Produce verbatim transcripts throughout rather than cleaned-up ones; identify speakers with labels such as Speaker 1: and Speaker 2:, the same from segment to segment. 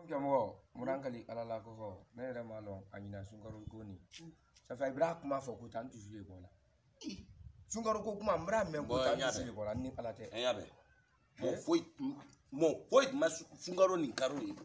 Speaker 1: jamo murankali alala ko ne yɛrɛ ma lɔn a ɲina sunkaro ko ni ça fait ibra kuma fɔ ko tan tusu le bɔla sunkaro ko kuma mbra mɛn ko tan tusu le bɔla ni ala tɛ
Speaker 2: e ya bɛ mo foi mo foi ma sunkaro ni karo ye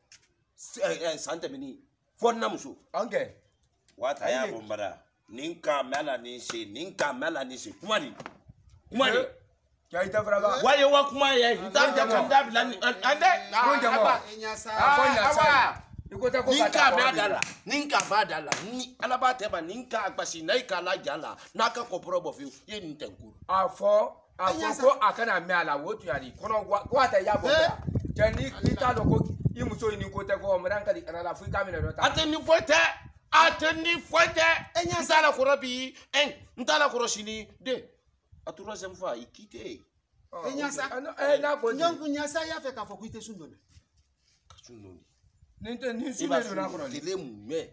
Speaker 2: eh san tɛmɛni fɔ na muso
Speaker 1: anke
Speaker 2: wata ya bombara nin ka mala ni se nin ka mala ni se kuma ni kuma ni
Speaker 1: ya ita fraba
Speaker 2: waye wa kuma ye nda ja kan da bila ni ande
Speaker 1: ko jamo afɔ nyasa ikota ko
Speaker 2: nin ka ba dala nin ka ba dala ni ala ba te ba nin ka agbasi na ka la jala na ka ko probo fi ye nin tenkuru
Speaker 1: afɔ afɔ ko akana me ala wotu yari kono wata ya bomba jani ita lo ko i muso ni ko te ko murankali alala fu ka mi na ta
Speaker 2: ateni fote ateni fote enya sala ko rabi en ntala ko rosini de a troisième fois il quitte
Speaker 3: Enyasa
Speaker 1: eh na ko
Speaker 3: nyongu nyasa ya fe ka fo kuite sundona
Speaker 2: kasunoni
Speaker 1: ninte ni sube do na ko ni
Speaker 2: tele mume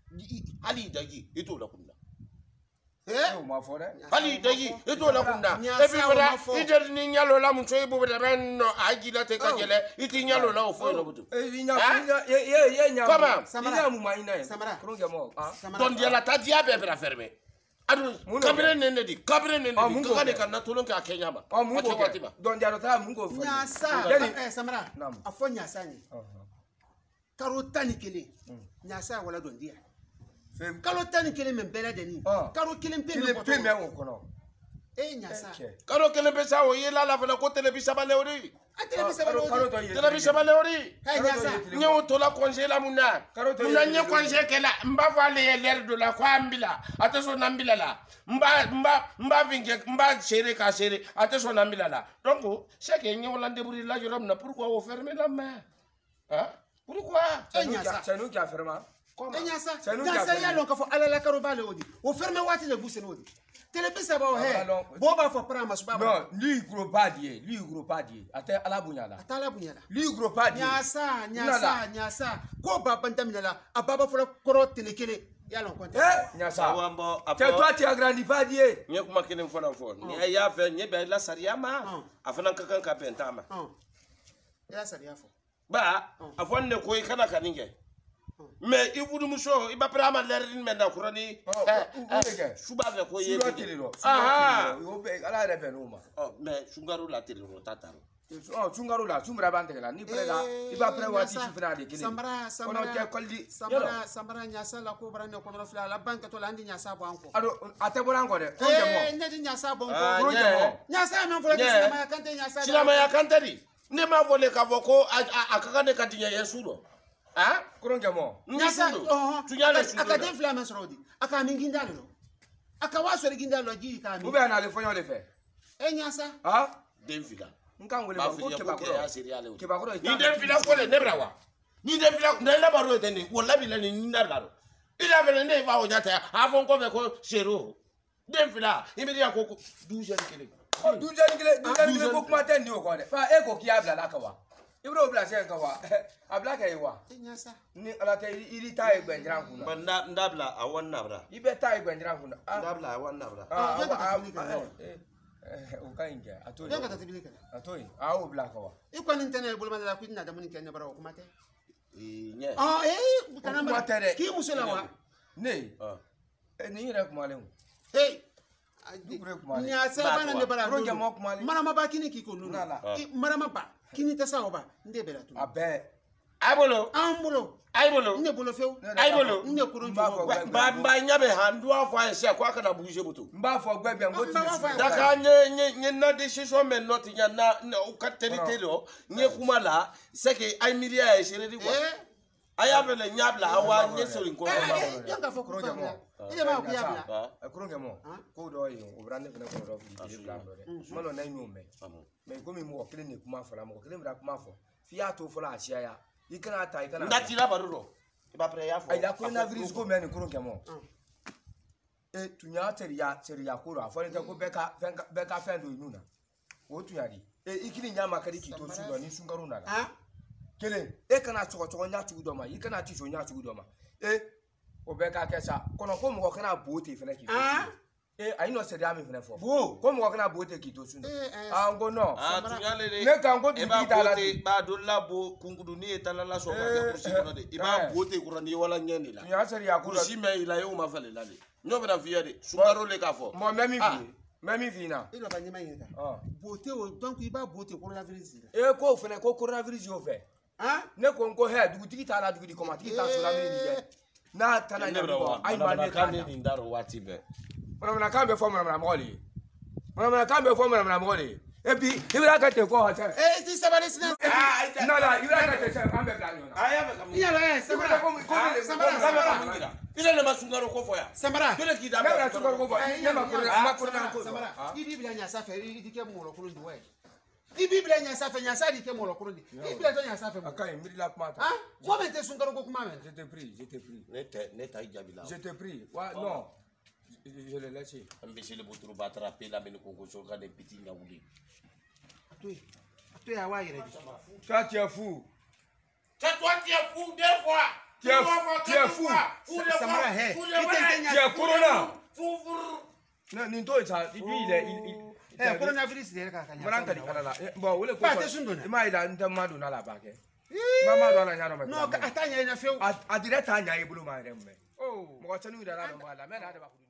Speaker 2: ali daji eto la kunna
Speaker 3: eh
Speaker 1: o ma fo de
Speaker 2: ali daji eto la kunna e bi bra ider ni nyalo la mun choy bu de ben no ajila te ka jele iti nyalo la o fo no butu
Speaker 1: e nya ye ye ye nya
Speaker 2: Comment?
Speaker 1: nya mu mai na
Speaker 3: Samara.
Speaker 1: ko jamo ah
Speaker 2: don dia la tadia be bra ferme adu kabire nene di kabire nene di ka de kan na tolon ka kenya ma
Speaker 1: oh mungo watiba don dia ta mungo fo
Speaker 3: nyasa
Speaker 1: yani
Speaker 3: eh samara
Speaker 1: Naam.
Speaker 3: afo nyasa ni karo tani kele nyasa wala don dia
Speaker 1: fem
Speaker 3: karo tani kele men bela deni
Speaker 1: Ah.
Speaker 3: karo kele pe
Speaker 1: kile
Speaker 3: me
Speaker 1: pe me o kono
Speaker 3: eh nyasa
Speaker 2: karo kele be sa o ye la la fana ko televisa ba leori
Speaker 3: atele bi
Speaker 1: karo
Speaker 3: sabalo
Speaker 1: karo to ye
Speaker 2: televisa ba leori
Speaker 3: eh nyasa
Speaker 2: nye o to la congé la muna
Speaker 1: Karo to
Speaker 2: muna
Speaker 1: ye-
Speaker 2: nye congé kela mba vale l'air de la kwa ambila ateso na mbila la mba mba mba vinge mba chéri ka chéri ateso na mbila la donc c'est que nye wala débrouiller la joram na pourquoi vous fermer la main hein pourquoi
Speaker 3: eh nyasa
Speaker 1: c'est nous qui a fermé
Speaker 3: eh nyasa
Speaker 1: C'est nous qui
Speaker 3: nyasa
Speaker 1: avons-
Speaker 3: ya lon ka fo alala karo bale odi o ferme wati le buse nodi tele bi sabalo he
Speaker 1: Ah, alors-
Speaker 3: bo ba fo pra masuba
Speaker 1: non lui gros pas dié lui gros pas dié ate ala bunyala
Speaker 3: atala bunyala
Speaker 1: lui gros pas dié
Speaker 3: nyasa nyasa nyasa ko baba ndamila ababa fo koro tele kele ya lon konte
Speaker 1: eh nyasa
Speaker 2: awambo
Speaker 1: c'est toi tu agrandis pas dié
Speaker 2: nye kuma kelen fona fo nye ya fe nye be la sariya ma
Speaker 3: Mm.
Speaker 2: afana kakan ka bentama
Speaker 3: ah ya sariya fo
Speaker 2: ba afon ne koy kana kaninge mais i wudu muso i ba prama lerin men da kurani suba fe ko ye
Speaker 1: Suba tele lo
Speaker 2: aha
Speaker 1: yo be ala re be no ma
Speaker 2: oh mais sungaru la tele ro tataro
Speaker 1: oh chungaro la chumra ban tegala ni preda i ba pre wati
Speaker 3: nyasa,
Speaker 1: chifra de kile
Speaker 3: samara samara
Speaker 1: ono te kolli
Speaker 3: samara samara nyasa la ko brane ko no fla la banka to la ndi nyasa bo anko
Speaker 1: ado ate borango de ko
Speaker 3: eh
Speaker 1: jemo
Speaker 3: ndi nyasa bo
Speaker 2: Ah,
Speaker 3: anko
Speaker 2: nye.
Speaker 3: nyasa men fo la
Speaker 2: Nye.
Speaker 3: sinama ya kante nyasa
Speaker 2: silama ya kantari ne ma vole ka voko akaka ne katinya yesudo ah
Speaker 1: ko jemo
Speaker 3: nyasa oh
Speaker 2: tunyale sudo
Speaker 3: akade fla men sorodi aka min gindalo no aka waso ri gindalo ji ka mi
Speaker 1: ou bien na le fonyo le fait
Speaker 3: eh nyasa
Speaker 1: ah
Speaker 2: denfila
Speaker 1: nkan wele
Speaker 2: ba
Speaker 1: ko
Speaker 2: fi
Speaker 1: ke
Speaker 2: ko
Speaker 1: ba
Speaker 2: ke
Speaker 1: ko
Speaker 2: ya seriale
Speaker 1: ke ba ko
Speaker 2: ni denfila ko le nebrawa ni denfila ne la baro tende wala bi la ni ndaro ila vele ne va o nyata avon ko ve ko zero denfila imedia ko douze kele
Speaker 1: douze kile douze kile ko kuma ten ni o ko de fa e ko ki abla la ka wa ibro bla se ka wa abla ka yi wa
Speaker 3: eh nyasa
Speaker 1: ni ala te iri ta e gbenjira kuna
Speaker 2: banda ndabla a wannan bra
Speaker 1: ibe ta e gbenjira kuna ah
Speaker 2: ndabla a wannan bra
Speaker 1: ah
Speaker 3: Ah,
Speaker 1: ah,
Speaker 3: ah,
Speaker 1: ah, eh, eh, o ka inge atoi
Speaker 3: yanka tatibili kana
Speaker 1: atoi ah o bla ka wa
Speaker 3: ikwa nintene bulma la kwidna da mun kenya bara ko mate
Speaker 2: eh nye
Speaker 3: ah eh kana
Speaker 1: kuma
Speaker 3: mara
Speaker 1: tere.
Speaker 3: ki musula wa
Speaker 1: ne
Speaker 2: ah
Speaker 1: e ni re kuma le
Speaker 3: hey
Speaker 1: Dukure kuma le.
Speaker 3: nya sa bana ne bara
Speaker 1: Kuro jamo kuma le.
Speaker 3: mara ma ba kini ki ko lulu
Speaker 1: Nala.
Speaker 3: mara ma ba kini ta sa ba nde bela tu
Speaker 1: abe
Speaker 2: abolo
Speaker 3: ambulo
Speaker 2: aibolo
Speaker 3: nde bolo few
Speaker 2: aibolo
Speaker 3: nde kurun
Speaker 1: Mba
Speaker 3: ju
Speaker 1: fo gbe-
Speaker 2: ba ba nyabe handu afọ ese kwa kana buje buto
Speaker 1: mba fo gbe bi ngo ti
Speaker 3: Mba fo-
Speaker 2: daka nye nye nye na decision men not nya na na o ka territory nye kuma la c'est que ay miria e chere di kwa
Speaker 3: eh
Speaker 2: aya vele nyabla awa nye sori ko
Speaker 3: yanka fo ko
Speaker 1: Kuro jamo
Speaker 3: ile ma ku yabla
Speaker 2: ah
Speaker 1: kuro jamo ko do yi o brande fene ko do fi di bla do de mo lo na inu me me ko mi mo kile ni kuma fo la mo kile mi da kuma fo fi ya to fo la asia ya ikana ta ikana
Speaker 2: ndati la baruro ba pre ya fo
Speaker 1: ai la coronavirus ko me ni kuro jamo e tunya teria teria ko ro afo ni ko beka beka fe do inu na o tunya di e ikini nyama kadi ki to su do ni sungaro na
Speaker 3: ah
Speaker 1: kelen e kana tsogo tsogo nya tugu do ma i kana ti so nya tugu do ma e o be ka kesa kono ko mo kana bo te fele ki
Speaker 3: ah
Speaker 1: Eh, ayi no sɛ de ami fɛnɛ fɔ.
Speaker 3: Bo.
Speaker 1: Ko mɔgɔ kana bo te k'i to sun.
Speaker 3: Eh, eh,
Speaker 1: Ah, n ko non.
Speaker 4: Ah, tunyale de.
Speaker 1: Ne kan ko
Speaker 4: E b'a
Speaker 1: dugutigi t'a la
Speaker 4: bote,
Speaker 1: ten.
Speaker 4: b'a don labo kunkudu ni ye talala sɔrɔ ka kɛ kurusi kɔnɔ de. I b'a bote kɔrɔ ni wala ɲɛ de la.
Speaker 1: Tunya sɛriya ko
Speaker 4: Kurusi mɛ i la y'o ma falen la de. N'o bɛna f'i ye de. Sunkaro le k'a fɔ.
Speaker 1: Mɔ mɛ min f'i ye. Mɛ min f'i ɲɛna.
Speaker 3: e dɔ ka ɲɛma ɲini kan
Speaker 1: Ɔ.
Speaker 3: beauté o donc i b'a beauté coronavirus de
Speaker 1: E ko fɛnɛ ko coronavirus y'o fɛ.
Speaker 3: hein
Speaker 1: Ne ko n ko hɛ dugutigi t'a la dugutigi kɔma tigi t'a sɔrɔ min ni dɛ. N'a tana
Speaker 4: Ne
Speaker 1: ɲɛ
Speaker 4: bɛna
Speaker 1: bɔ
Speaker 4: wa.
Speaker 1: ayi ma ne t'a
Speaker 4: Manamanakan ne
Speaker 1: ɲa.
Speaker 4: nin da rɔ waati bɛɛ.
Speaker 1: Manamanakan bɛ fɔ manamanamɔgɔ de ye. Manamanakan bɛ fɔ manamanamɔgɔ de ye. Et puis i bɛna kɛ ten ko hɔtɛ.
Speaker 3: eh ti sabali sinan
Speaker 4: Ah, ayi tɛ.
Speaker 1: Non non i bɛna kɛ ten sɛ an bɛ bila ɲɔgɔn na.
Speaker 4: A y'a fɛ ka mun
Speaker 3: i yɛlɛ eh samara
Speaker 1: Ko ko
Speaker 3: Ah,
Speaker 1: ne
Speaker 3: samara
Speaker 1: ko-
Speaker 3: samara
Speaker 4: mun kɛra? I ne ma sunkaro ko fɔ yan.
Speaker 3: samara
Speaker 4: Jɔn de k'i da
Speaker 1: Ne
Speaker 4: bɛɛ?
Speaker 1: bɛna sukaro ko fɔ.
Speaker 3: Eh,
Speaker 1: Ne ma
Speaker 3: yɛlɛ,
Speaker 1: corona
Speaker 3: yɛlɛ.
Speaker 1: ma corona ko
Speaker 3: samara
Speaker 1: dɔn.
Speaker 3: i b'i bila ɲasa fɛ i ti kɛ mɔlɔkolon de wa i b'i bila ɲasa fɛ ɲasa de kɛ mɔlɔkolon de i bila tɔ ɲasa fɛ
Speaker 1: A ka ɲi miirila kuma ta.
Speaker 3: hein mɔgɔ bɛ tɛ sunkaro ko kuma mɛn
Speaker 1: Je t'ai pris, je t'ai pris.
Speaker 4: Ne tɛ ne ta i jaabi la.
Speaker 1: Je t'ai pris. Wa non. Je je l'ai laissé.
Speaker 4: An bɛ seli buturu ba taara pe lamini ko ko so ka de biti ɲɛ wuli.
Speaker 3: a to yen a to yen a b'a yɛrɛ di
Speaker 1: Toi tu es fou.
Speaker 4: C'est toi qui es fou deux fois.
Speaker 1: Tu es fou, tu es fou.
Speaker 4: Fou de
Speaker 3: Samara,
Speaker 4: quoi?
Speaker 3: hey,
Speaker 4: Fou de
Speaker 3: i tɛ
Speaker 4: quoi?
Speaker 3: kɛ
Speaker 1: Tu es corona.
Speaker 4: Fou fou.
Speaker 1: Ne nin to yen sa. Et puis il est il il.
Speaker 3: eh coronavirus de yɛrɛ k'a ka ɲasa
Speaker 1: Mana kadi kala la. Bon o le ko.
Speaker 3: Ba tɛ sun donna.
Speaker 1: I m'a ye la n tɛ ma donna la ba kɛ. Ma ma donna ɲa dɔ mɛ.
Speaker 3: non a t'a ɲɛ i na fiyewu
Speaker 1: A a direct t'a ɲa i bolo ma yɛrɛ mɛ. Oh. Mɔgɔ tɛ n'u yɛrɛ la dɔn b'a la. Mɛ n'a de b'a